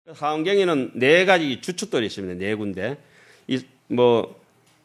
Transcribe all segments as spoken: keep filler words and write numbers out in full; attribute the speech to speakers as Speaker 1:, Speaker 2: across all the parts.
Speaker 1: 하원경에는 네 가지 주춧돌이 있습니다. 네 군데. 이 뭐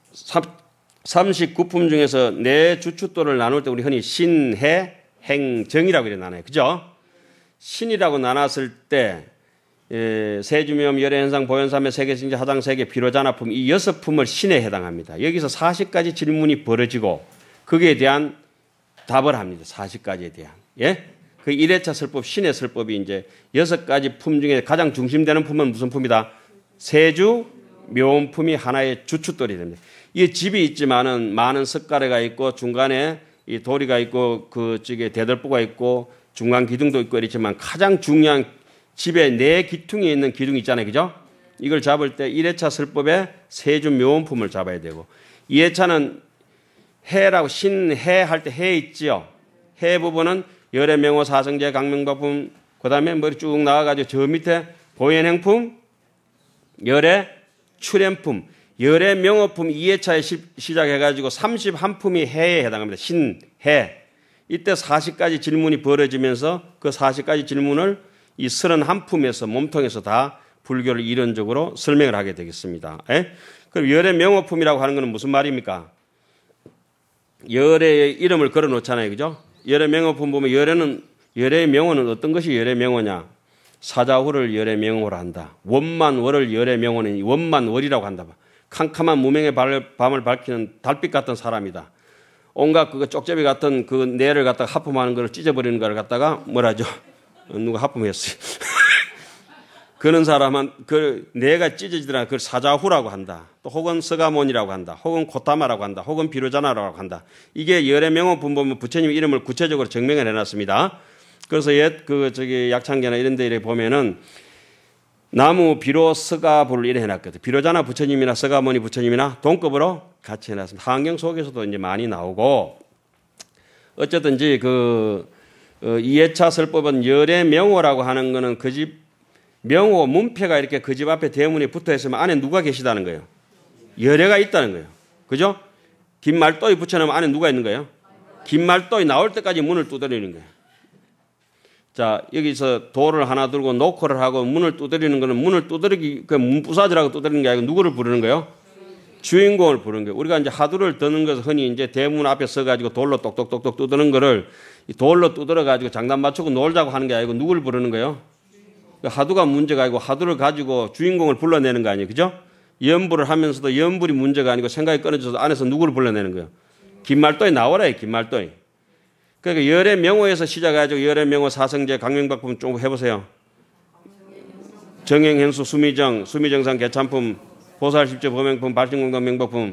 Speaker 1: 삼십구 품 중에서 네 주춧돌을 나눌 때 우리 흔히 신, 해, 행, 정이라고 이렇게 나눠요. 그죠? 신이라고 나눴을 때 예, 세주묘, 열애현상, 보현삼매, 세계신지, 하장, 세계, 비로자나품 이 여섯 품을 신에 해당합니다. 여기서 사십 가지 질문이 벌어지고 거기에 대한 답을 합니다. 사십 가지에 대한. 예? 그 일 회차 설법, 신의 설법이 이제 여섯 가지 품 중에 가장 중심되는 품은 무슨 품이다? 세주, 묘음품이 하나의 주춧돌이 됩니다. 이 집이 있지만은 많은 석가래가 있고 중간에 이 도리가 있고 그 쪽에 대들보가 있고 중간 기둥도 있고 이렇지만 가장 중요한 집에 네 기퉁이 있는 기둥이 있잖아요. 그죠? 이걸 잡을 때 일 회차 설법에 세주 묘음품을 잡아야 되고 이 회차는 해라고 신해 할 때 해 있지요. 해 부분은 열애 명호 사성제 강명박품 그다음에 머리 쭉 나와가지고 저 밑에 보현행품 열애 출현품 열애 명호품 이 회차에 시작해가지고 삼십일 품이 해에 해당합니다. 신해. 이때 사십 가지 질문이 벌어지면서 그 사십 가지 질문을 이 삼십일 품에서 몸통에서 다 불교를 이론적으로 설명을 하게 되겠습니다. 에? 그럼 열애 명호품이라고 하는 것은 무슨 말입니까? 열애의 이름을 걸어 놓잖아요. 그죠? 열애 명호품 보면 열애는, 열애의 명호는 어떤 것이 열애 명호냐? 사자후를 열애 명호로 한다. 원만월을 열애 명호는 원만월이라고 한다. 캄캄한 무명의 밤을 밝히는 달빛 같은 사람이다. 온갖 그 쪽제비 같은 그 뇌를 갖다가 하품하는 걸 찢어버리는 걸 갖다가 뭐라죠? 누가 하품했어요. 그런 사람은 그 뇌가 찢어지더라. 그걸 사자후라고 한다. 또 혹은 서가몬이라고 한다. 혹은 고타마라고 한다. 혹은 비로자나라고 한다. 이게 열애 명호품 보면 부처님 이름을 구체적으로 증명을 해놨습니다. 그래서 옛 그 저기 약창계나 이런 데 보면은 나무 비로 서가불을 이래 해놨거든. 비로자나 부처님이나 서가모니 부처님이나 동급으로 같이 해놨습니다. 하원경 속에서도 이제 많이 나오고 어쨌든지 그 이 회차 설법은 열애 명호라고 하는 거는 그 집 명호 문패가 이렇게 그 집 앞에 대문에 붙어 있으면 안에 누가 계시다는 거예요. 열애가 있다는 거예요. 그죠? 긴말도이 붙여놓으면 안에 누가 있는 거예요? 긴말도이 나올 때까지 문을 두드리는 거예요. 자, 여기서 돌을 하나 들고 노크를 하고 문을 두드리는 거는 문을 두드리기, 그 문부사지라고 두드리는 게 아니고 누구를 부르는 거예요? 주인공을 부르는 거예요. 우리가 이제 하두를 드는 것을 흔히 이제 대문 앞에 서가지고 돌로 똑똑똑똑 두드는 거를 돌로 두드려가지고 장단 맞추고 놀자고 하는 게 아니고 누구를 부르는 거예요? 하두가 문제가 아니고 하두를 가지고 주인공을 불러내는 거 아니에요. 그죠? 연불을 하면서도 연불이 문제가 아니고 생각이 끊어져서 안에서 누구를 불러내는 거예요? 긴말도에 나와라, 긴말도에. 그러니까 열애 명호에서 시작해가지고 열애 명호 사성제 강명박품 좀 해보세요. 정행현수 수미정, 수미정상 개참품, 보살십제 보명품, 발신공당 명박품,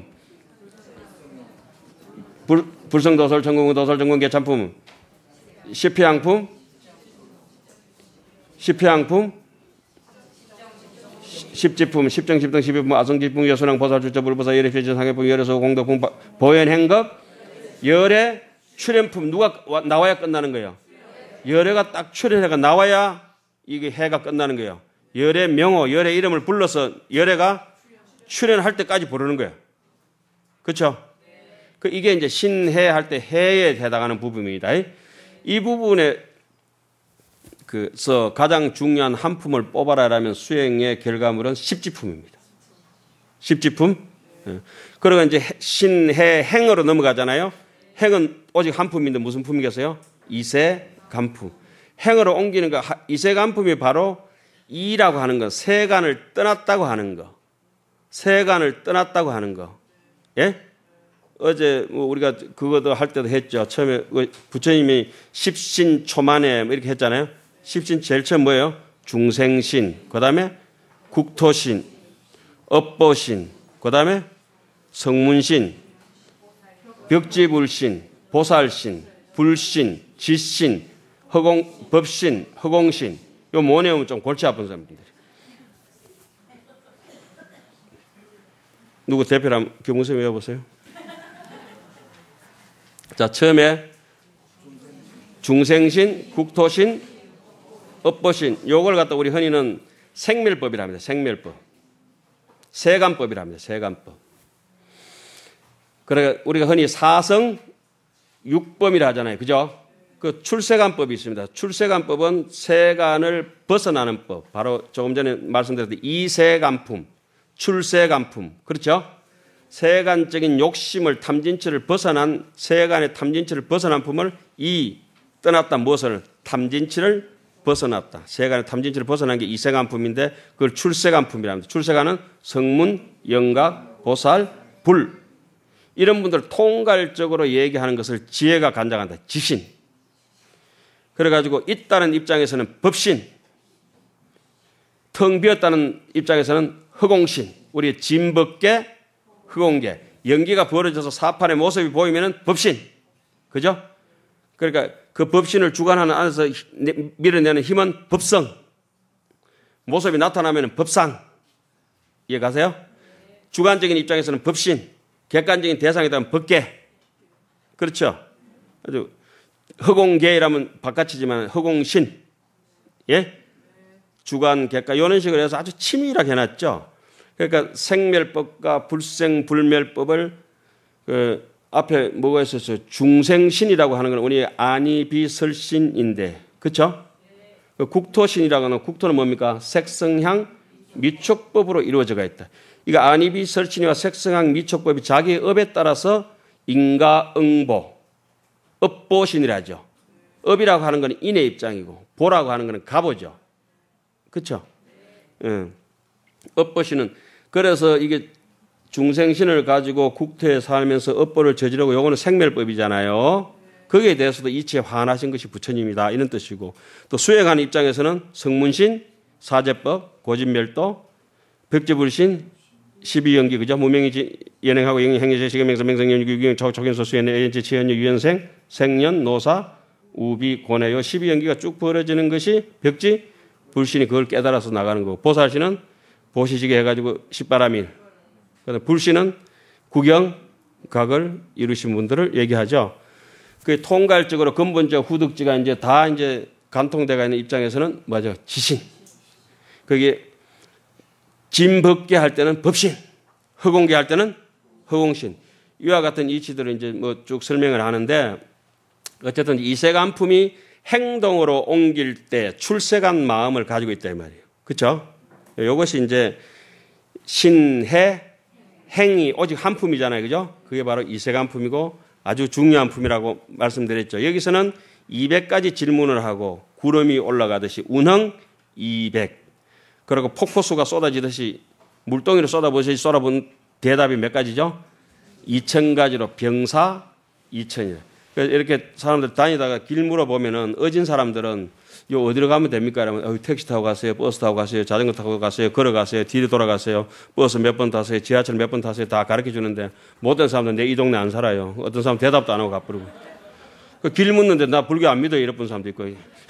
Speaker 1: 불, 불성도설 전공 도설 전공 개참품, 십회양품, 십회양품, 십지품, 십정십등, 십이품, 아성지품, 여수랑 보살주자 불보사 열애필전 상해품, 열애소 공덕품, 보현행급, 열애 출현품 누가 나와야 끝나는 거예요. 열애가 딱 출현해가 나와야 이게 해가 끝나는 거예요. 열애 명호, 열애 이름을 불러서 열애가 출현할 때까지 부르는 거예요. 그렇죠? 그 이게 이제 신해 할 때 해에 해당하는 부분입니다. 이 부분에 그서 가장 중요한 한 품을 뽑아라라면 수행의 결과물은 십지품입니다. 십지품. 그리고 이제 신해 행으로 넘어가잖아요. 행은 오직 한 품인데 무슨 품이겠어요? 이세간품. 행으로 옮기는 거, 이세간품이 바로 이라고 하는 거, 세간을 떠났다고 하는 거. 세간을 떠났다고 하는 거. 예? 어제 우리가 그것도 할 때도 했죠. 처음에 부처님이 십신초만에 이렇게 했잖아요. 십신 제일 처음 뭐예요? 중생신, 그 다음에 국토신, 업보신, 그 다음에 성문신, 벽지불신, 보살신, 불신, 지신, 허공, 법신, 허공신. 요 뭐 내우면 좀 골치 아픈 사람들이. 누구 대표라면 교무쌤 외워보세요. 자, 처음에 중생신, 국토신, 업보신. 요걸 갖다 우리 흔히는 생멸법이라 합니다. 생멸법. 세간법이라 합니다. 세간법. 그러니까 우리가 흔히 사성 육범이라 하잖아요. 그죠? 그 출세관법이 있습니다. 출세관법은 세간을 벗어나는 법. 바로 조금 전에 말씀드렸듯이 이세간품, 출세간품. 그렇죠? 세간적인 욕심을 탐진치를 벗어난 세간의 탐진치를 벗어난 품을 이 떠났다 무엇을 탐진치를 벗어났다. 세간의 탐진치를 벗어난 게 이세간품인데 그걸 출세간품이라 합니다. 출세간은 성문, 영각, 보살, 불 이런 분들 통괄적으로 얘기하는 것을 지혜가 간장한다. 지신. 그래가지고 있다는 입장에서는 법신, 텅 비었다는 입장에서는 허공신, 우리의 진법계, 허공계, 연기가 벌어져서 사판의 모습이 보이면은 법신, 그죠? 그러니까 그 법신을 주관하는 안에서 밀어내는 힘은 법성, 모습이 나타나면은 법상, 이해 가세요? 주관적인 입장에서는 법신, 객관적인 대상이라면 법계, 그렇죠? 아주 허공계라면 바깥이지만 허공신, 예? 주관, 객관, 이런 식으로 해서 아주 치밀하게 해놨죠. 그러니까 생멸법과 불생불멸법을 그 앞에 뭐가 있었어요? 중생신이라고 하는 건 우리 안이비설신인데, 그렇죠? 그 국토신이라고 하는 국토는 뭡니까? 색성향 미촉법으로 이루어져가 있다. 이거 안이비설신이와 색성향 미촉법이 자기의 업에 따라서 인가응보, 업보신이라 하죠. 업이라고 하는 건 인의 입장이고 보라고 하는 건 가보죠. 그렇죠? 예. 업보신은 그래서 이게 중생신을 가지고 국토에 살면서 업보를 저지르고 요거는 생멸법이잖아요. 거기에 대해서도 이치에 화나신 것이 부처님이다 이런 뜻이고 또 수행하는 입장에서는 성문신, 사제법, 고진멸도, 백지불신, 십이연기 그죠? 무명이 연행하고 행위제 시계명서 명성연 유경 적연소 수연 애연지 치연유 유연생 생년 노사 우비 고뇌요 십이연기가 쭉 벌어지는 것이 벽지 불신이 그걸 깨달아서 나가는 거고 보살신은 보시지게 해가지고 십바라밀 불신은 구경각을 이루신 분들을 얘기하죠. 그 통괄적으로 근본적 후득지가 이제 다 이제 간통되어 있는 입장에서는 맞아 지신. 그게 진법계 할 때는 법신, 허공계 할 때는 허공신. 이와 같은 이치들을 이제 뭐 쭉 설명을 하는데 어쨌든 이세간품이 행동으로 옮길 때 출세간 마음을 가지고 있다 이 말이에요. 그렇죠? 이것이 이제 신해 행이 오직 한 품이잖아요. 그죠? 그게 바로 이세간품이고 아주 중요한 품이라고 말씀드렸죠. 여기서는 이백 가지 질문을 하고 구름이 올라가듯이 운흥 이백. 그리고 폭포수가 쏟아지듯이 물동이를 쏟아보듯이 쏟아본 대답이 몇 가지죠? 이천 가지로 병사 이천이에요. 그래서 이렇게 사람들 다니다가 길 물어보면은 어진 사람들은 요 어디로 가면 됩니까? 이러면 어, 택시 타고 가세요, 버스 타고 가세요, 자전거 타고 가세요, 걸어가세요, 뒤로 돌아가세요, 버스 몇 번 타세요, 지하철 몇 번 타세요 다 가르쳐 주는데 못된 사람들은 내 이 동네 안 살아요. 어떤 사람 대답도 안 하고 가버리고. 그 길 묻는데 나 불교 안 믿어 이런 사람도 있고.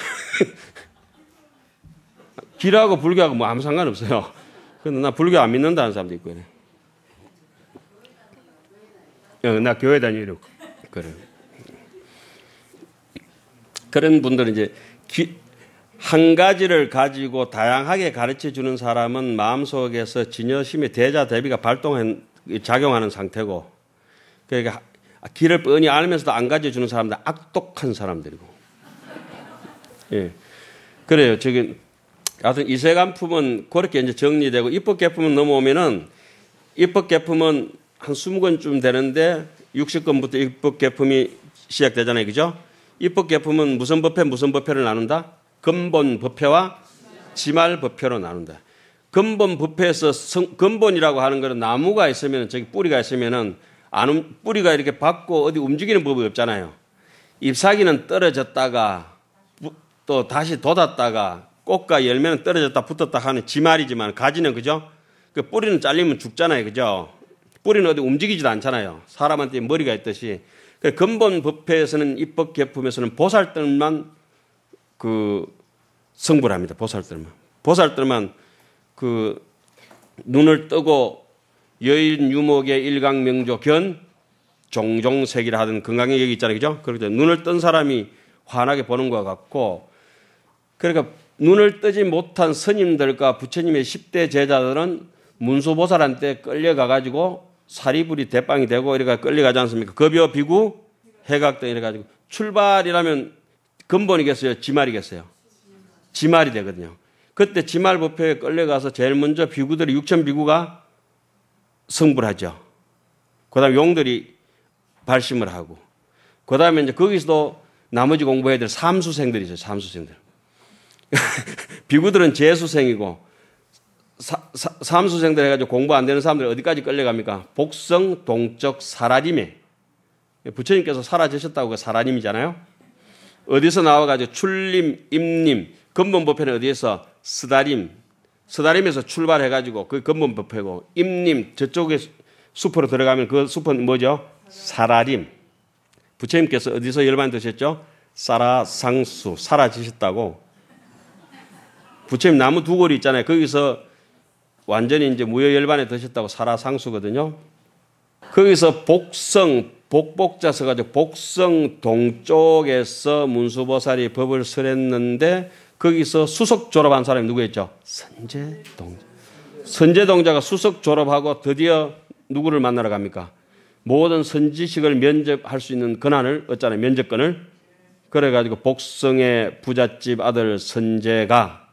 Speaker 1: 길하고 불교하고 뭐 아무 상관없어요. 근데 나 불교 안 믿는다는 사람도 있고 그래. 어, 나 교회 다니려고. 그래. 그런 분들은 이제 기, 한 가지를 가지고 다양하게 가르쳐 주는 사람은 마음속에서 진여심의 대자 대비가 발동한 작용하는 상태고 그러니까 길을 뻔히 알면서도 안 가르쳐 주는 사람들 악독한 사람들이고. 예. 그래요. 저기 하여튼 이세간품은 그렇게 이제 정리되고 입법계품은 넘어오면은 입법계품은 한 이십 권쯤 되는데 육십 권부터 입법계품이 시작되잖아요. 그죠? 입법계품은 무슨 법회 무슨 법회를 나눈다? 근본 법회와 지말 법회로 나눈다. 근본 법회에서 성, 근본이라고 하는 것은 나무가 있으면 저기 뿌리가 있으면은 안, 뿌리가 이렇게 받고 어디 움직이는 법이 없잖아요. 잎사귀는 떨어졌다가 또 다시 돋았다가 꽃과 열매는 떨어졌다 붙었다 하는 지말이지만 가지는 그죠? 그 뿌리는 잘리면 죽잖아요. 그죠? 뿌리는 어디 움직이지도 않잖아요. 사람한테 머리가 있듯이. 그 근본 법회에서는 입법 계품에서는 보살들만 그 성불 합니다. 보살들만. 보살들만 그 눈을 뜨고 여인 유목의 일강명조 견 종종색이라 하던 건강의 얘기 있잖아요. 그죠? 그렇게 눈을 뜬 사람이 환하게 보는 것 같고 그러니까 눈을 뜨지 못한 스님들과 부처님의 십 대 제자들은 문수보살한테 끌려가가지고 사리불이 대빵이 되고 이래가 끌려가지 않습니까? 급여 비구 해각 등 이래가지고 출발이라면 근본이겠어요? 지말이겠어요? 지말이 되거든요. 그때 지말 법회에 끌려가서 제일 먼저 비구들이 육천 비구가 승부를 하죠. 그 다음에 용들이 발심을 하고, 그 다음에 이제 거기서도 나머지 공부해야 될 삼수생들이죠. 삼수생들. 비구들은 재수생이고, 사, 사, 삼수생들 해가지고 공부 안 되는 사람들 어디까지 끌려갑니까? 복성, 동적, 사라림에. 부처님께서 사라지셨다고 그 사라림이잖아요. 어디서 나와가지고 출림, 임림, 근본법회는 어디에서? 스다림, 스다림에서 출발해가지고 그 근본법회고, 임림, 저쪽에 숲으로 들어가면 그 숲은 뭐죠? 사라림. 부처님께서 어디서 열반 드셨죠? 사라상수, 사라지셨다고. 부처님 나무 두 고리 있잖아요. 거기서 완전히 이제 무효열반에 드셨다고 사라상수거든요. 거기서 복성, 복복자 써가지고 복성 동쪽에서 문수보살이 법을 설했는데 거기서 수석 졸업한 사람이 누구였죠? 선제동자. 선제동자가 수석 졸업하고 드디어 누구를 만나러 갑니까? 모든 선지식을 면접할 수 있는 권한을 얻잖아요. 면접권을. 그래가지고 복성의 부잣집 아들 선제가,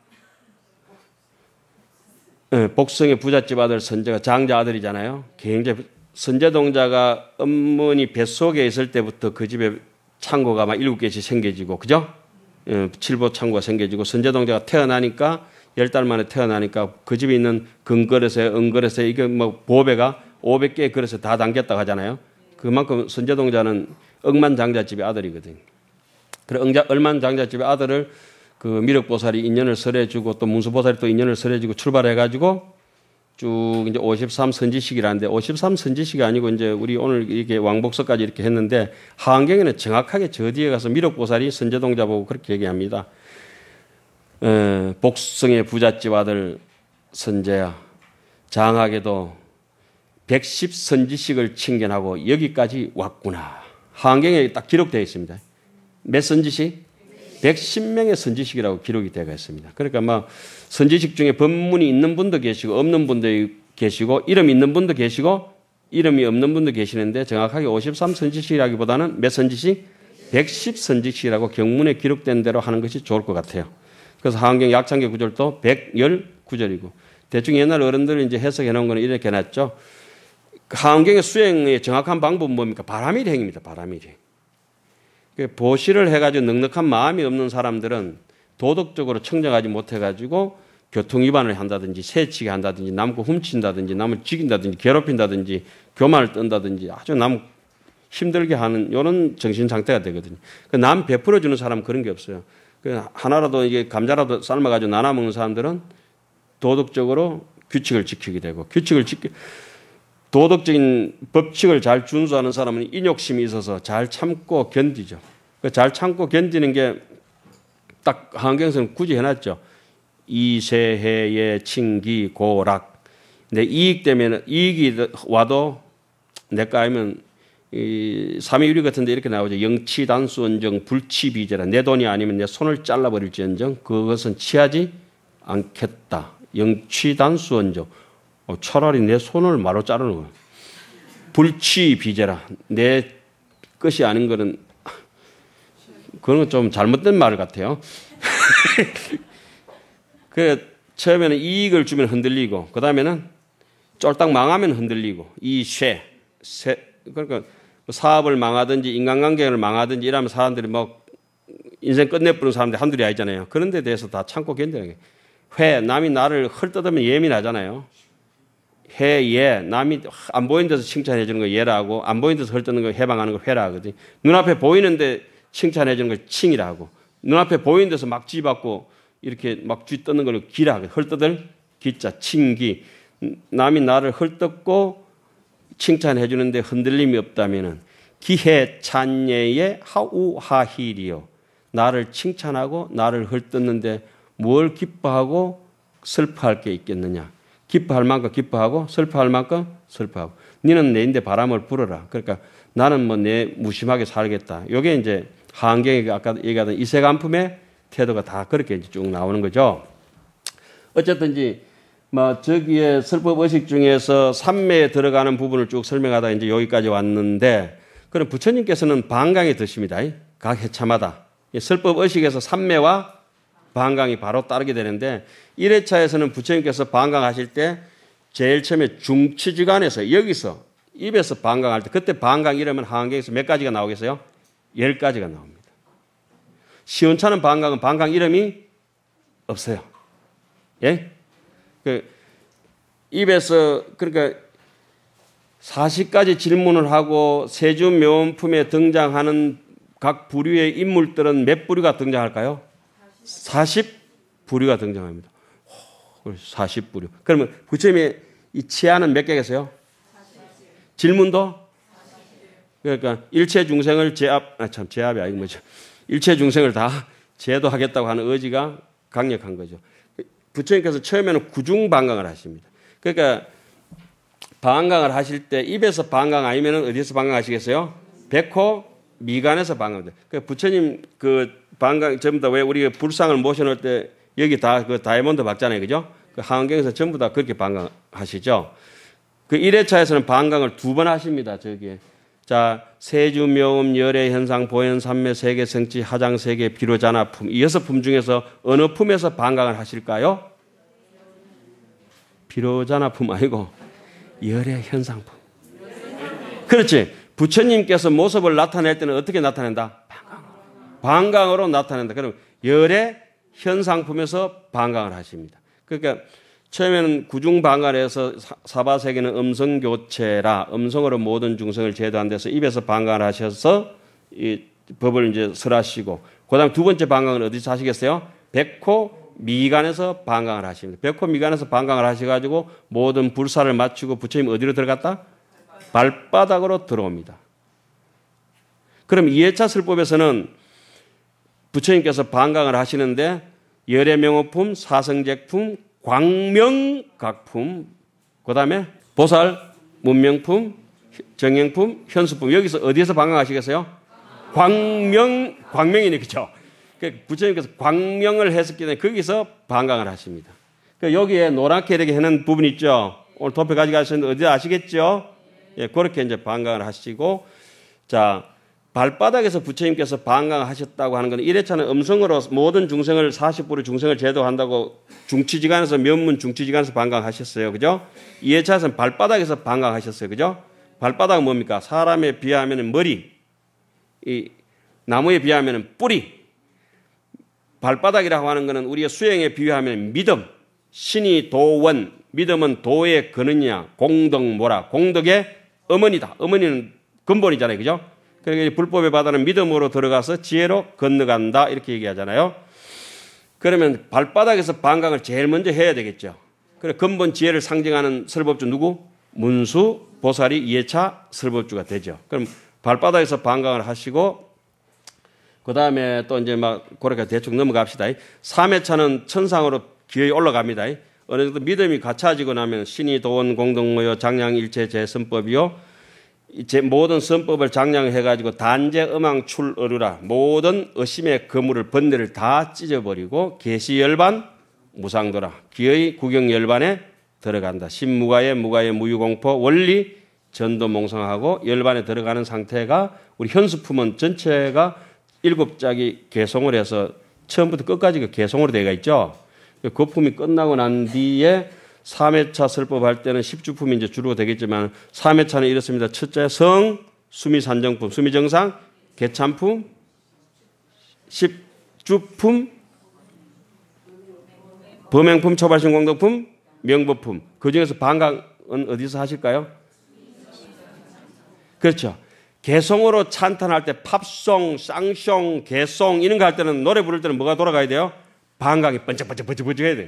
Speaker 1: 복성의 부잣집 아들 선제가 장자 아들이잖아요. 굉장히 선제동자가 어머니 뱃속에 있을 때부터 그 집에 창고가 막 일곱 개씩 생겨지고, 그죠? 칠보 창고가 생겨지고, 선제동자가 태어나니까, 열 달 만에 태어나니까 그 집에 있는 금그릇에, 은그릇에, 이게 뭐 보배가 오백 개의 그릇에 다 담겼다고 하잖아요. 그만큼 선제동자는 억만장자집의 아들이거든요. 그래, 억만장자집의 아들을 그 미륵보살이 인연을 설해주고, 또 문수보살이 또 인연을 설해주고 출발해가지고 쭉 이제 오십삼 선지식이라는데, 오십삼 선지식이 아니고 이제 우리 오늘 이렇게 왕복서까지 이렇게 했는데, 하안경에는 정확하게 저 뒤에 가서 미륵보살이 선제동자 보고 그렇게 얘기합니다. 에, 복성의 부잣집 아들 선제야, 장하게도 백십 선지식을 칭견하고 여기까지 왔구나. 하안경에 딱 기록되어 있습니다. 몇 선지식? 백십 명의 선지식이라고 기록이 되어 있습니다. 그러니까 막 선지식 중에 법문이 있는 분도 계시고 없는 분도 계시고, 이름 있는 분도 계시고 이름이 없는 분도 계시는데, 정확하게 오십삼 선지식이라기보다는 몇 선지식? 백십 선지식이라고 경문에 기록된 대로 하는 것이 좋을 것 같아요. 그래서 하안경 약창계 구절도 백십구 절이고, 대충 옛날 어른들이 이제 해석해 놓은 거는 이렇게 해놨죠. 하안경의 수행의 정확한 방법은 뭡니까? 바라밀행입니다. 바라밀행. 보시를 해가지고 넉넉한 마음이 없는 사람들은 도덕적으로 청정하지 못해가지고 교통위반을 한다든지 새치기 한다든지 남고 훔친다든지 남을 죽인다든지 괴롭힌다든지 교만을 뜬다든지 아주 남 힘들게 하는 이런 정신 상태가 되거든요. 남 베풀어주는 사람은 그런 게 없어요. 하나라도 이게 감자라도 삶아가지고 나눠 먹는 사람들은 도덕적으로 규칙을 지키게 되고, 규칙을 지키 도덕적인 법칙을 잘 준수하는 사람은 인욕심이 있어서 잘 참고 견디죠. 잘 참고 견디는 게 딱 하안경에서는 굳이 해놨죠. 이세해의 칭기 고락. 내 이익 때문에 이익이 와도 내가 알면 이 삼위유리 같은데 이렇게 나오죠. 영치단수언정 불치비제라. 내 돈이 아니면 내 손을 잘라버릴지언정 그것은 취하지 않겠다. 영치단수언정. 어, 차라리 내 손을 마로 자르는 거예요. 불치비제라. 내 것이 아닌 거는, 그건 좀 잘못된 말 같아요. 그 처음에는 이익을 주면 흔들리고, 그 다음에는 쫄딱 망하면 흔들리고, 이 쇠, 쇠, 그러니까 사업을 망하든지 인간관계를 망하든지 이러면 사람들이 뭐 인생 끝내버리는 사람들이 한둘이 아니잖아요. 그런 데 대해서 다 참고 견디는 거예요. 회, 남이 나를 헐뜯으면 예민하잖아요. 해, 예, 남이 안 보이는 데서 칭찬해 주는 거 예라고, 안 보이는 데서 헐뜯는 거 해방하는 거 회라 하거든. 눈앞에 보이는데 칭찬해 주는 걸 칭이라 하고, 눈앞에 보이는 데서 막 쥐받고 이렇게 막 쥐 뜯는 걸 기라 하고, 헐뜯을 기자, 칭기. 남이 나를 헐뜯고 칭찬해 주는데 흔들림이 없다면은 기해 찬예의 하우하힐이요. 나를 칭찬하고 나를 헐뜯는데 뭘 기뻐하고 슬퍼할 게 있겠느냐. 기뻐할 만큼 기뻐하고 슬퍼할 만큼 슬퍼하고. 너는 내인데 바람을 불어라. 그러니까 나는 뭐 내 무심하게 살겠다. 이게 이제 하안경이 아까 얘기하던 이세간품의 태도가 다 그렇게 이제 쭉 나오는 거죠. 어쨌든지 뭐 저기에 설법의식 중에서 삼매에 들어가는 부분을 쭉 설명하다가 이제 여기까지 왔는데, 그럼 부처님께서는 반강에 드십니다. 각 해차마다 설법 의식에서 삼매와 방광이 바로 따르게 되는데 일 회차에서는 부처님께서 방광하실 때 제일 처음에 중추지간에서 여기서 입에서 방광할 때 그때 방광 이러면 하안경에서 몇 가지가 나오겠어요? 열 가지가 나옵니다. 시원찮은 방광은 방광 이름이 없어요. 예? 그 입에서 그러니까 사십 가지 질문을 하고 세주묘원품에 등장하는 각 부류의 인물들은 몇 부류가 등장할까요? 사십 부류가 등장합니다. 사십 부류. 그러면 부처님의 이 치아는 몇 개겠어요? 질문도? 그러니까 일체 중생을 제압, 아 참 제압이 아니고 뭐죠? 일체 중생을 다 제도하겠다고 하는 의지가 강력한 거죠. 부처님께서 처음에는 구중방광을 하십니다. 그러니까 방광을 하실 때 입에서 방광 아니면 어디서 방광하시겠어요? 백호 미간에서 방광. 그 부처님 그 방광 전부 다 왜 우리 불상을 모셔놓을 때 여기 다 그 다이아몬드 박잖아요, 그죠? 그 하안경에서 전부 다 그렇게 방광하시죠. 그 일 회차에서는 방광을 두 번 하십니다. 저기에. 자, 세주, 묘음, 열애, 현상, 보현, 삼매, 세계, 성지, 하장, 세계, 비로자나 품. 이 여섯 품 중에서 어느 품에서 방광을 하실까요? 비로자나 품 아니고 열애, 현상품. 그렇지. 부처님께서 모습을 나타낼 때는 어떻게 나타낸다? 방광으로. 방광으로 나타낸다. 그럼 열애, 현상품에서 방광을 하십니다. 그러니까 처음에는 구중방광에서 사바세계는 음성교체라 음성으로 모든 중생을 제도한 데서 입에서 방광을 하셔서 이 법을 이제 설하시고 그다음 두 번째 방광은 어디서 하시겠어요? 백호 미간에서 방광을 하십니다. 백호 미간에서 방광을 하셔가지고 모든 불사를 마치고 부처님 어디로 들어갔다? 발바닥으로 들어옵니다. 그럼 이 회차 설법에서는 부처님께서 방광을 하시는데 열애명호품, 사성제품, 광명각품, 그 다음에 보살, 문명품, 정행품, 현수품. 여기서 어디에서 방광하시겠어요? 광명, 광명이네, 그죠? 부처님께서 광명을 했었기 때문에 거기서 방광을 하십니다. 여기에 노랗게 이렇게 해놓은 부분 있죠? 오늘 도표 가지고 가셨는데 어디 아시겠죠? 예, 그렇게 이제 방광을 하시고, 자, 발바닥에서 부처님께서 방광을 하셨다고 하는 건 일 회차는 음성으로 모든 중생을 사십 부류 중생을 제도한다고 중치지간에서 면문 중치지간에서 방광하셨어요. 그죠? 이 회차에서는 발바닥에서 방광하셨어요. 그죠? 발바닥은 뭡니까? 사람에 비하면 머리, 이 나무에 비하면 뿌리. 발바닥이라고 하는 것은 우리가 수행에 비유하면 믿음, 신이 도원, 믿음은 도의 근원이냐, 공덕모라, 공덕의 어머니다. 어머니는 근본이잖아요. 그죠? 그러니까 불법의 바다는 믿음으로 들어가서 지혜로 건너간다 이렇게 얘기하잖아요. 그러면 발바닥에서 방광을 제일 먼저 해야 되겠죠. 그래 근본 지혜를 상징하는 설법주 누구? 문수 보살이 이 회차 설법주가 되죠. 그럼 발바닥에서 방광을 하시고 그 다음에 또 이제 막 그렇게 대충 넘어갑시다. 삼 회차는 천상으로 기어이 올라갑니다. 어느 정도 믿음이 갖춰지고 나면 신이 도원 공덕모여 장량일체 제선법이요. 제 모든 선법을 장량해가지고 단제 음왕 출어루라 모든 의심의 거물을 번뇌를 다 찢어버리고 계시열반 무상도라 기의 구경열반에 들어간다. 신무가의 무가의 무유공포 원리 전도몽성하고 열반에 들어가는 상태가 우리 현수품은 전체가 일곱 짝이 개송을 해서 처음부터 끝까지 개송으로 되어 있죠. 거품이 끝나고 난 뒤에 삼 회차 설법할 때는 십주품이 이제 주로 되겠지만 삼 회차는 이렇습니다. 첫째 성, 수미산정품, 수미정상, 개참품, 십주품, 범행품, 초발신공덕품, 명법품. 그중에서 방광은 어디서 하실까요? 그렇죠. 개송으로 찬탄할 때 팝송, 쌍숑, 개송 이런 거 할 때는 노래 부를 때는 뭐가 돌아가야 돼요? 방광이 번쩍번쩍번쩍번쩍 해야 돼요.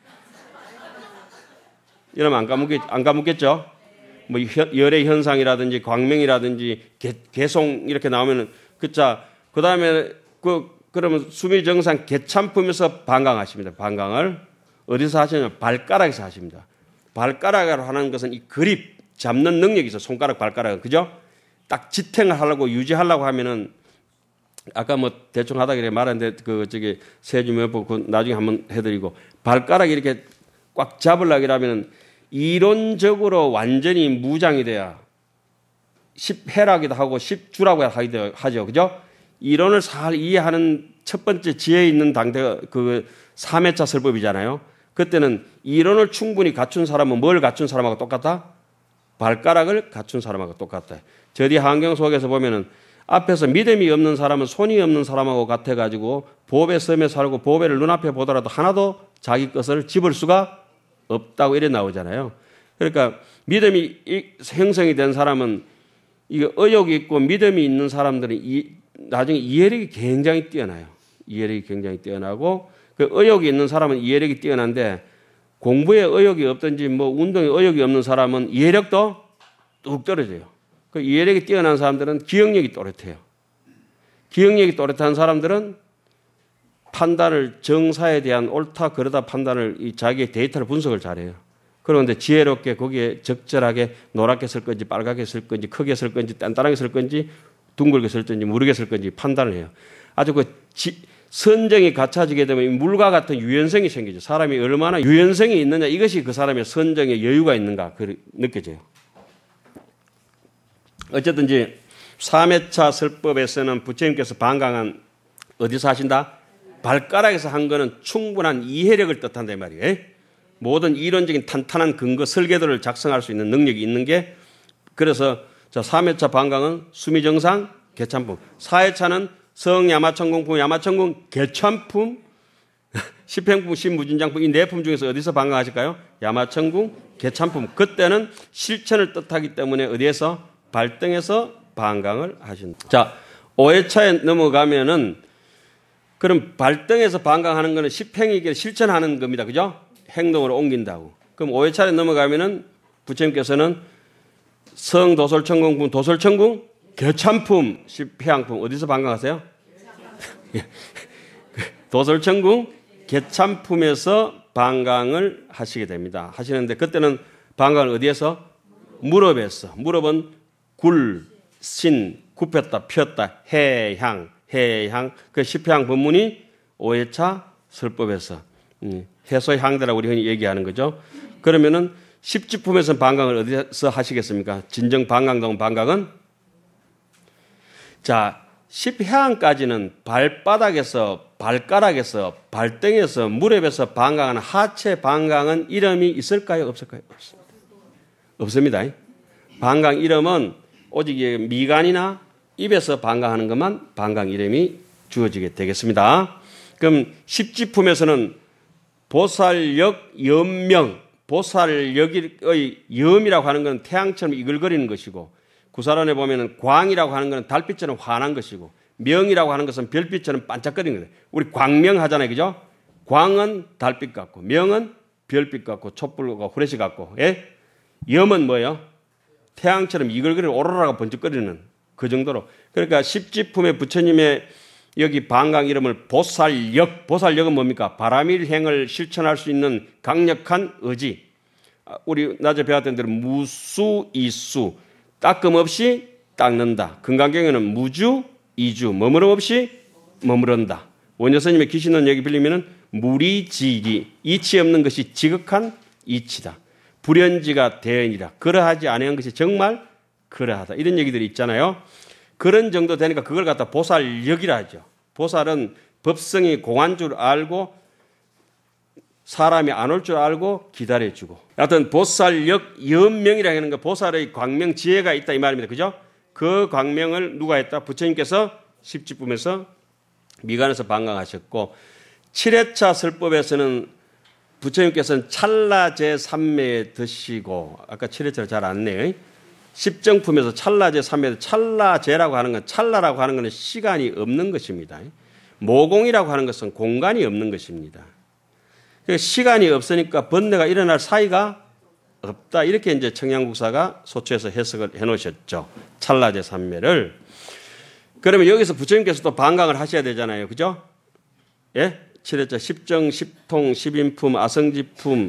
Speaker 1: 이러면 안 까먹겠, 안 까먹겠죠? 뭐, 열애 현상이라든지, 광명이라든지, 개, 개송, 이렇게 나오면은, 그자, 그 다음에, 그, 그러면 수미정상 개참품에서 방광하십니다. 방광을. 어디서 하시냐면 발가락에서 하십니다. 발가락으로 하는 것은 이 그립, 잡는 능력이 있어요. 손가락, 발가락. 그죠? 딱 지탱을 하려고, 유지하려고 하면은, 아까 뭐 대충 하다 그래 말했는데, 그, 저기, 세주면법, 그 나중에 한번 해드리고, 발가락이 이렇게 꽉 잡으려고 하면은, 이론적으로 완전히 무장이 돼야 십해라기도 하고 십주라고 하죠. 그죠? 이론을 잘 이해하는 첫 번째 지혜에 있는 당대가 그 삼 회차 설법이잖아요. 그때는 이론을 충분히 갖춘 사람은 뭘 갖춘 사람하고 똑같다? 발가락을 갖춘 사람하고 똑같다. 저 뒤 환경 속에서 보면은 앞에서 믿음이 없는 사람은 손이 없는 사람하고 같아가지고 보배 섬에 살고 보배를 눈앞에 보더라도 하나도 자기 것을 집을 수가 없다고 이래 나오잖아요. 그러니까 믿음이 형성이 된 사람은 이게 의욕이 있고 믿음이 있는 사람들은 이, 나중에 이해력이 굉장히 뛰어나요. 이해력이 굉장히 뛰어나고 그 의욕이 있는 사람은 이해력이 뛰어난데 공부에 의욕이 없든지 뭐 운동에 의욕이 없는 사람은 이해력도 뚝 떨어져요. 그 이해력이 뛰어난 사람들은 기억력이 또렷해요. 기억력이 또렷한 사람들은 판단을 정사에 대한 옳다 그러다 판단을 이 자기의 데이터를 분석을 잘해요. 그런데 지혜롭게 거기에 적절하게 노랗게 쓸 건지 빨갛게 쓸 건지 크게 쓸 건지 단단하게 쓸 건지 둥글게 쓸 건지 무르게 쓸 건지 판단을 해요. 아주 그 지, 선정이 갖춰지게 되면 물과 같은 유연성이 생기죠. 사람이 얼마나 유연성이 있느냐 이것이 그 사람의 선정에 여유가 있는가 느껴져요. 어쨌든지 삼 회차 설법에서는 부처님께서 방강한 어디서 하신다? 발가락에서 한 거는 충분한 이해력을 뜻한단 말이에요. 모든 이론적인 탄탄한 근거 설계도를 작성할 수 있는 능력이 있는 게 그래서 자 삼 회차 방강은 수미정상 개참품, 사 회차는 성야마천공품, 야마천공 개참품, 십행품, 십무진장품 이 네 품 중에서 어디서 방강하실까요? 야마천공 개참품. 그때는 실천을 뜻하기 때문에 어디에서? 발등에서 방강을 하신다. 자, 오 회차에 넘어가면은 그럼 발등에서 방강하는 거는 십행이길 실천하는 겁니다. 그죠? 행동으로 옮긴다고. 그럼 오 회차에 넘어가면은 부처님께서는 성도솔천공품, 도솔천공 개참품, 십회양품 어디서 방강하세요? 도솔천공 개참품에서 방강을 하시게 됩니다. 하시는데 그때는 방강을 어디에서? 무릎에서. 무릎은 굴, 신, 굽혔다, 폈다, 해향, 해향. 그 십회향 법문이 오 회차 설법에서 해소향대라고 우리 흔히 얘기하는 거죠. 그러면은 십지품에서 방강을 어디서 하시겠습니까? 진정 방강동 방강은 자 십회향까지는 발바닥에서 발가락에서 발등에서 무릎에서 방강하는 하체 방강은 이름이 있을까요? 없을까요? 없습니다. 없습니다. 방강 이름은 오직 미간이나 입에서 방강하는 것만 방강 이름이 주어지게 되겠습니다. 그럼 십지품에서는 보살역 염명, 보살역의 염이라고 하는 것은 태양처럼 이글거리는 것이고 구사론에 보면 광이라고 하는 것은 달빛처럼 환한 것이고 명이라고 하는 것은 별빛처럼 반짝거리는 거예요. 우리 광명 하잖아요. 그죠? 광은 달빛 같고 명은 별빛 같고 촛불과 후레쉬 같고 예? 염은 뭐예요? 태양처럼 이글거리는 오로라가 번쩍거리는 그 정도로. 그러니까 십지품의 부처님의 여기 방강 이름을 보살역, 보살역은 뭡니까? 바라밀행을 실천할 수 있는 강력한 의지. 우리 낮에 배웠던 대로 무수, 이수, 따끔 없이 닦는다. 금강경에는 무주, 이주, 머무름 없이 머무른다. 원효스님의 기신론 얘기 빌리면은 무리지리, 이치 없는 것이 지극한 이치다. 불연지가 대연이라. 그러하지 아니한 것이 정말 그러하다. 이런 얘기들이 있잖아요. 그런 정도 되니까 그걸 갖다 보살역이라 하죠. 보살은 법성이 공한 줄 알고 사람이 안 올 줄 알고 기다려주고. 하여튼 보살역 연명이라 하는 거 보살의 광명 지혜가 있다 이 말입니다. 그죠? 그 광명을 누가 했다? 부처님께서 십지품에서 미간에서 방강하셨고 칠 회차 설법에서는 부처님께서는 찰나제 삼매에 드시고 아까 칠 회차를 잘 안내요. 십정품에서 찰나제 삼매 찰나제라고 하는 건 찰나라고 하는 것은 시간이 없는 것입니다. 모공이라고 하는 것은 공간이 없는 것입니다. 시간이 없으니까 번뇌가 일어날 사이가 없다. 이렇게 이제 청양국사가 소추에서 해석을 해 놓으셨죠. 찰나제 삼매를. 그러면 여기서 부처님께서 또 방강을 하셔야 되잖아요. 그죠? 예? 칠 회차 십정, 십통, 십인품, 아성지품,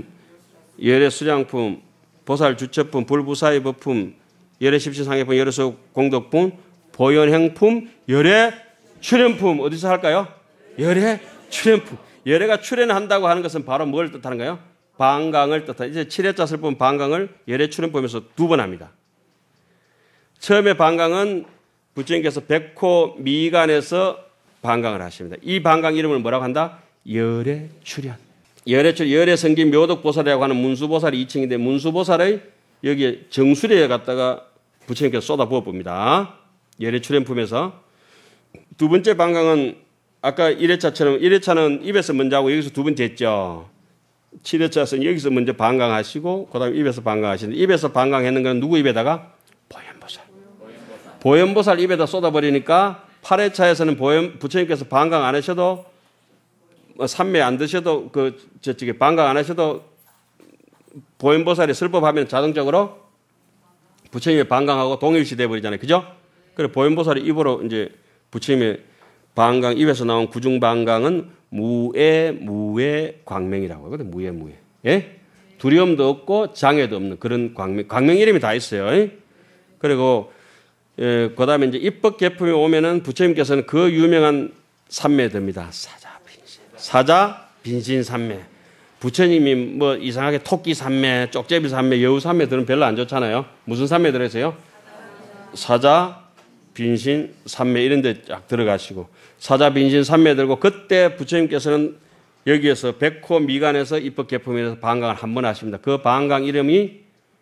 Speaker 1: 열애수량품, 보살주처품, 불부사의 법품, 열애십시상해품, 열애수공덕품, 보현행품, 열애출현품. 어디서 할까요? 열애출현품. 열애가 출현한다고 하는 것은 바로 뭘 뜻하는가요? 방강을 뜻하는. 이제 칠 회차 설법 방강을 열애출현품에서 두 번 합니다. 처음에 방강은 부처님께서 백호 미간에서 반강을 하십니다. 이 반강 이름을 뭐라고 한다? 열애출현. 열애출, 열애성기 묘덕보살이라고 하는 문수보살이 이 층인데 문수보살의 여기에 정수리에 갖다가 부처님께서 쏟아 부어 봅니다. 열애출현품에서. 두 번째 반강은 아까 일 회차처럼 일 회차는 입에서 먼저 하고 여기서 두 번째 했죠. 칠 회차에서는 여기서 먼저 반강하시고 그 다음에 입에서 반강하시는데 입에서 반강했는 건 누구 입에다가? 보현보살. 보현보살 입에다 쏟아버리니까 팔 회차에서는 보현, 부처님께서 반강 안 하셔도 삼매 안 드셔도 그 저쪽에 반강 안 하셔도 보현보살이 슬법하면 자동적으로 부처님의 반강하고 동일시 돼버리잖아요. 그죠? 그래 보현보살이 입으로 이제 부처님의 반강, 입에서 나온 구중반강은 무애, 무애, 광명이라고 하거든요. 무애, 무애. 예? 두려움도 없고 장애도 없는 그런 광명. 광명 이름이 다 있어요. 예? 그리고, 예, 그 다음에 이제 입법 개품에 오면은 부처님께서는 그 유명한 삼매듭니다. 사자, 빈신. 사자, 빈신 삼매. 부처님이 뭐 이상하게 토끼 삼매, 쪽제비 삼매, 여우 삼매들은 별로 안 좋잖아요. 무슨 삼매 들으세요? 사자, 빈신, 삼매 이런 데 쫙 들어가시고 사자, 빈신, 삼매 들고 그때 부처님께서는 여기에서 백호 미간에서 입법 개품에서 반강을 한 번 하십니다. 그 반강 이름이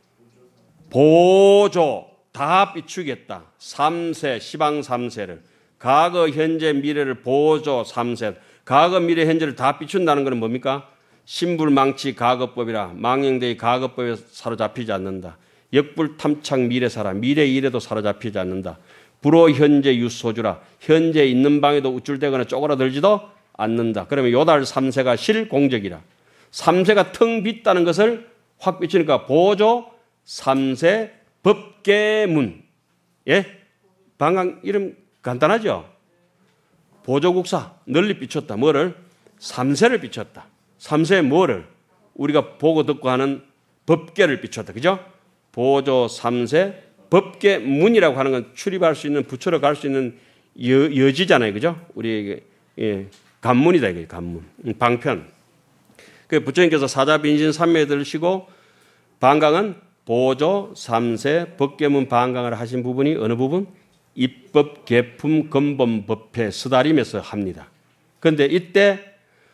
Speaker 1: 보조, 다 비추겠다. 삼세, 시방 삼세를. 과거, 현재, 미래를 보조 삼세. 과거, 미래, 현재를 다 비춘다는 것은 뭡니까? 신불망치 가거법이라 망령되의 가거법에 사로잡히지 않는다. 역불탐착 미래사라. 미래 일에도 사로잡히지 않는다. 불호 현재 유소주라. 현재 있는 방에도 우쭐대거나 쪼그라들지도 않는다. 그러면 요달 삼세가 실공적이라. 삼세가 텅 빗다는 것을 확 비추니까 보조 삼세 법계문. 예? 방강 이름 간단하죠? 보조국사 널리 비췄다. 뭐를? 삼세를 비췄다. 삼세 뭐를? 우리가 보고 듣고 하는 법계를 비췄다. 그죠? 보조 삼세 법계문이라고 하는 건 출입할 수 있는, 부처로 갈 수 있는 여, 여지잖아요. 그죠? 우리에게, 예, 간문이다. 이게 간문. 방편. 그 부처님께서 사자 빈신 삼매 들으시고 반강은 보조 삼세 법계문 반강을 하신 부분이 어느 부분? 입법 개품 근본 법회 스다림에서 합니다. 그런데 이때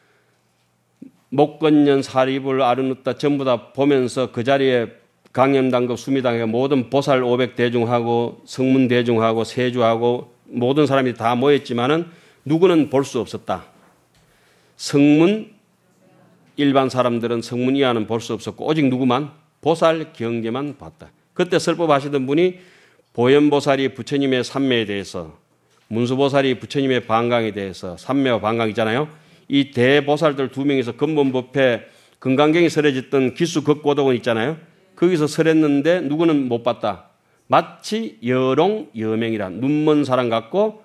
Speaker 1: 목건년 사리불 아르누따 전부 다 보면서 그 자리에 강염당급 수미당의 모든 보살 오백 대중하고 성문 대중하고 세주하고 모든 사람이 다 모였지만은 누구는 볼 수 없었다. 성문 일반 사람들은 성문 이하는 볼 수 없었고 오직 누구만? 보살 경계만 봤다. 그때 설법하시던 분이 보현보살이 부처님의 삼매에 대해서, 문수보살이 부처님의 반강에 대해서, 삼매와 반강이잖아요. 이 대보살들 두 명이서 근본법회 금강경이 설해졌던 기수 극고동은 있잖아요. 거기서 설했는데 누구는 못 봤다. 마치 여롱 여명이라 눈먼 사람 같고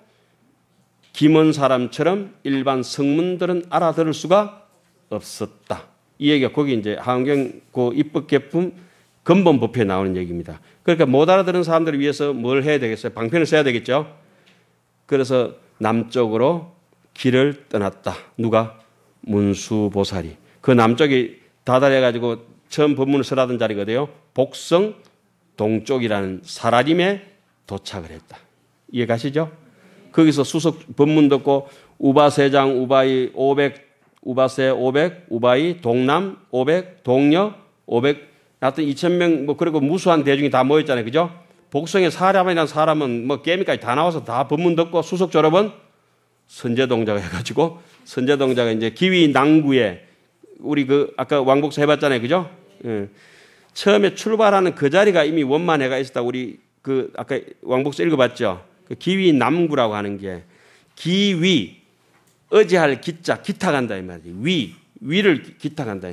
Speaker 1: 김먼 사람처럼 일반 성문들은 알아들을 수가 없었다. 이 얘기가 거기 이제 하은경 그 입법개품 근본법회에 나오는 얘기입니다. 그러니까 못 알아들은 사람들을 위해서 뭘 해야 되겠어요? 방편을 써야 되겠죠. 그래서 남쪽으로 길을 떠났다. 누가? 문수보살이. 그 남쪽이 다다려가지고 처음 법문을 설하던 자리가 어디요? 복성 동쪽이라는 사라림에 도착을 했다. 이해 가시죠? 거기서 수석 법문 듣고 우바세장 우바이 오백, 우바세 오백, 우바이 동남 오백, 동녀 오백, 하여튼 이천 명 뭐 그리고 무수한 대중이 다 모였잖아요. 그죠? 복성의 사람이라는 사람은 뭐 깨미까지 다 나와서 다 법문 듣고 수석 졸업은 선제동자가 해가지고 선제동자가 이제 기위 낭구에 우리 그 아까 왕복사 해봤잖아요. 그죠? 예. 처음에 출발하는 그 자리가 이미 원만해가 있었다. 우리 그 아까 왕복사 읽어봤죠? 그 기위 남구라고 하는 게 기위 어지할 기자 기탁한다 이 말이지. 위 위를 기탁한다.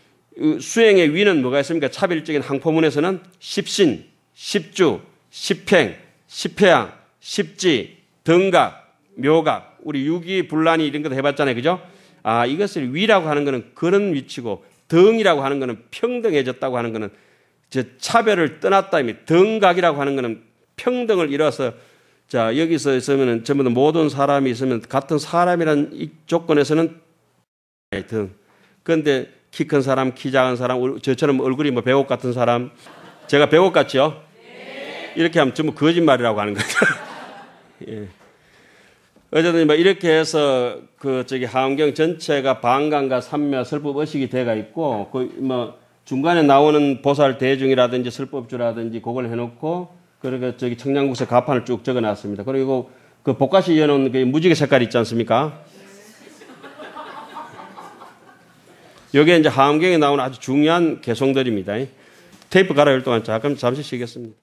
Speaker 1: 수행의 위는 뭐가 있습니까? 차별적인 항포문에서는 십신, 십주, 십행, 십회양, 십지, 등각, 묘각, 우리 유기불란이 이런 것도 해봤잖아요. 그죠? 아, 이것을 위라고 하는 것은 그런 위치고 등이라고 하는 것은 평등해졌다고 하는 것은 저 차별을 떠났다. 등각이라고 하는 것은 평등을 이뤄서 자, 여기서 있으면 전부 다 모든 사람이 있으면 같은 사람이라는 이 조건에서는 등. 그런데 키 큰 사람, 키 작은 사람, 저처럼 얼굴이 뭐 배옥 같은 사람, 제가 배옥 같죠? 네. 이렇게 하면 전부 거짓말이라고 하는 거죠. 예. 어쨌든 뭐 이렇게 해서 그 저기 하원경 전체가 방간과 삼묘 설법 의식이 돼가 있고 그 뭐 중간에 나오는 보살 대중이라든지 설법주라든지 그걸 해놓고 그리고 저기 청량국세 가판을 쭉 적어놨습니다. 그리고 그 복가시 이어놓은 그 무지개 색깔 있지 않습니까? 요게 이제 하원경에 나오는 아주 중요한 개송들입니다. 테이프 갈아열 동안 잠깐 잠시 쉬겠습니다.